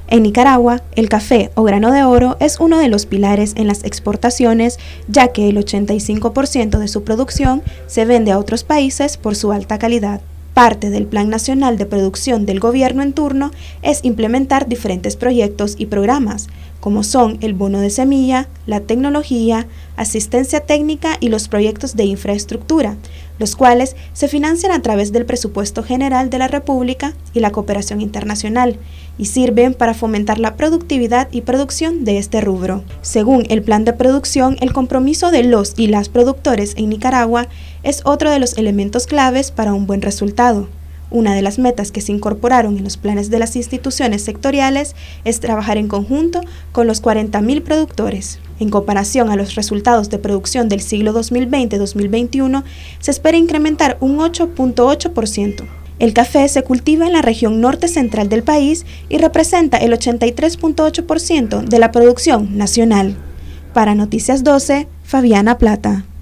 En Nicaragua, el café o grano de oro es uno de los pilares en las exportaciones, ya que el 85% de su producción se vende a otros países por su alta calidad. Parte del Plan Nacional de Producción del gobierno en turno es implementar diferentes proyectos y programas, como son el bono de semilla, la tecnología, asistencia técnica y los proyectos de infraestructura, los cuales se financian a través del presupuesto general de la República y la cooperación internacional, y sirven para fomentar la productividad y producción de este rubro. Según el plan de producción, el compromiso de los y las productores en Nicaragua es otro de los elementos claves para un buen resultado. Una de las metas que se incorporaron en los planes de las instituciones sectoriales es trabajar en conjunto con los 40.000 productores. En comparación a los resultados de producción del siglo 2020-2021, se espera incrementar un 8.8%. El café se cultiva en la región norte central del país y representa el 83.8% de la producción nacional. Para Noticias 12, Fabiana Plata.